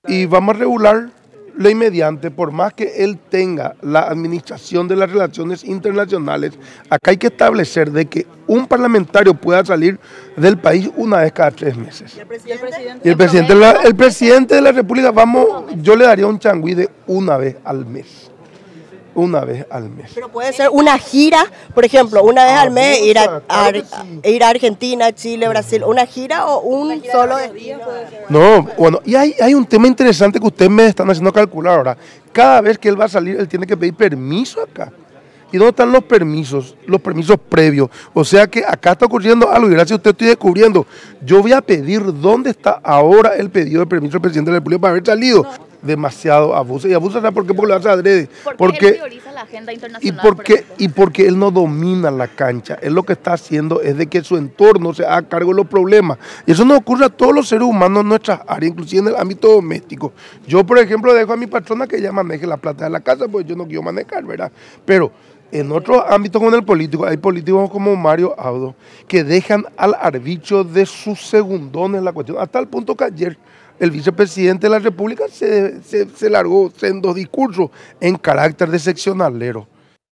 Y vamos a regular ley mediante, por más que él tenga la administración de las relaciones internacionales, acá hay que establecer de que un parlamentario pueda salir del país una vez cada 3 meses. Y el presidente de la República, yo le daría un changüí de una vez al mes. Una vez al mes. Pero puede ser una gira, por ejemplo, una vez al mes ir a Argentina, Chile, Brasil, una gira o un solo destino. No, bueno, y hay un tema interesante que ustedes me están haciendo calcular ahora. Cada vez que él va a salir, él tiene que pedir permiso acá. ¿Y dónde están los permisos previos? O sea que acá está ocurriendo algo y gracias a usted estoy descubriendo. Yo voy a pedir dónde está ahora el pedido de permiso del presidente de la República para haber salido. No. Demasiado abuso. Y abusa, ¿sabes por qué? Porque lo hace adrede. Porque él prioriza la agenda internacional. Y porque él no domina la cancha. Él lo que está haciendo es de que su entorno se haga cargo de los problemas. Y eso nos ocurre a todos los seres humanos en nuestras áreas, inclusive en el ámbito doméstico. Yo, por ejemplo, dejo a mi patrona que ella maneje la plata de la casa, porque yo no quiero manejar, ¿verdad? Pero en otros ámbitos como en el político, hay políticos como Mario Audo que dejan al arbitrio de sus segundones la cuestión, hasta el punto que ayer el vicepresidente de la República se largó en 2 discursos en carácter de seccionalero.